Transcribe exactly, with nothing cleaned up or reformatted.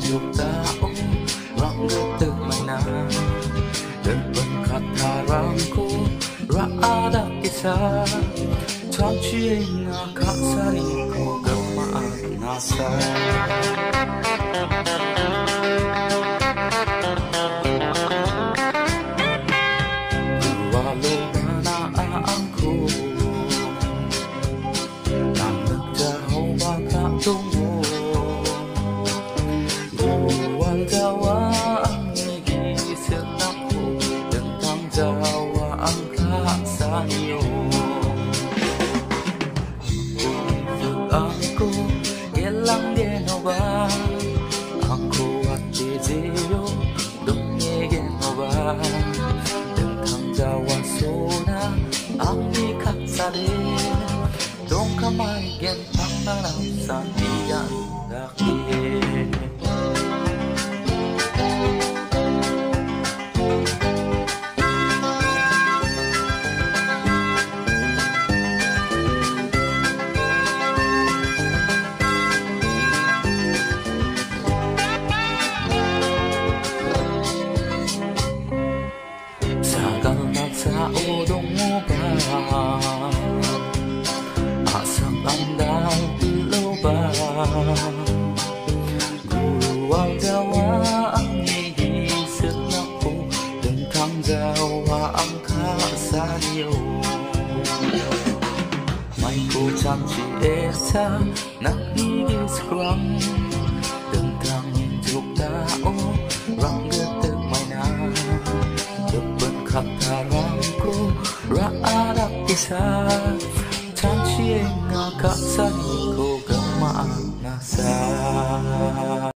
chục tao răng từ mai na dan pagkatarangko raada isa Tanchi na kasari ko gamaan nasa Luwalo na naangko Nang nagdahaw baka tungo Luwal dawa ang nagisip ako Tentang dawa ang kasanyo Aku ilang genova Aku hati zero Dongye genova Tentang jawa sona Ang ikatsari Dong kamay gen pangarap sa tiyan dakit sa udong mo ba asang andal tulo ba guruwal dawa ang iisip na po tentang dawa ang kasaliyo may pucang si Esa nag-iiskrang tentang hidup tao ranggat may na depan katarangko raada isa Tanchi nga kasari ko gamaan nasa